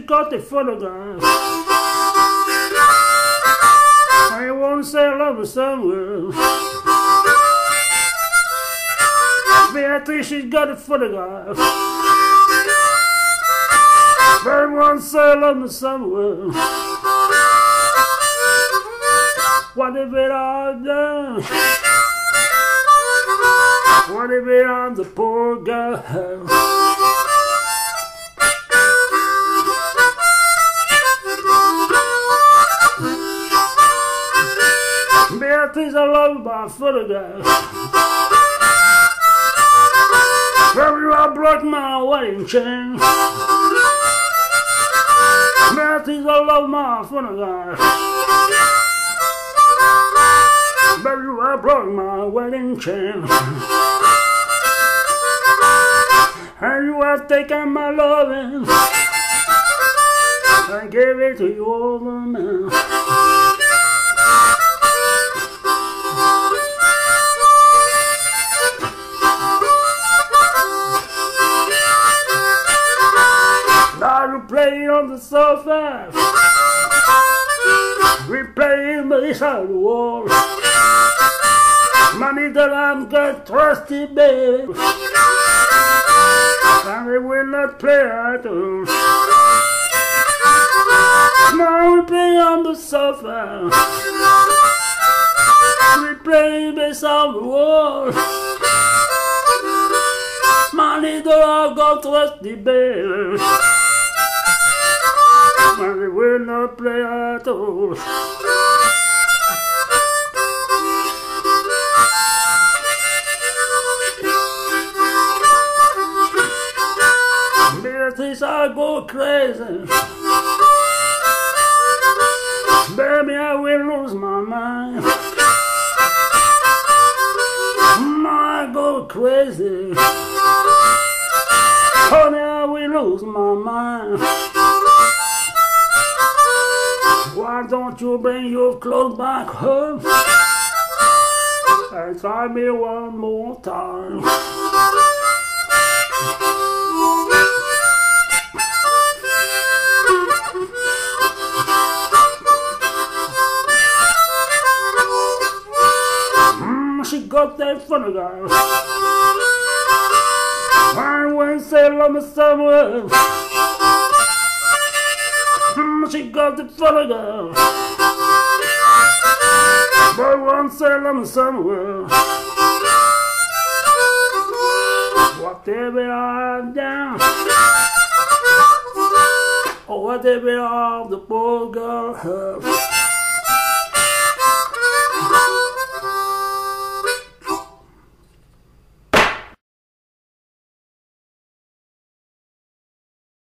got the phonograph. I won't say love her somewhere. Beatrice, she's got a phonograph. I won't say love her somewhere. What if it all done? What if it on the poor girl? Beatrice, I love my photograph. From you I broke my wedding chain. Beatrice, I love my photograph. From you I broke my wedding chain. And you have taken my loving and gave it to your old man. Now you play on the sofa, we play beside the wall. Money that I'm got trusty, baby, and we will not play at all. Now we play on the sofa, we play beside the wall. Money that I've got trusty, baby, and we will not play at all. Beatrice, I go crazy. Baby, I will lose my mind. I go crazy. Honey, I will lose my mind. Why don't you bring your clothes back home and try me one more time? She got that phonograph. I went sail on the somewhere. She got the phonograph. But one sail on the somewhere. Whatever I'm down, or whatever all the poor girl have.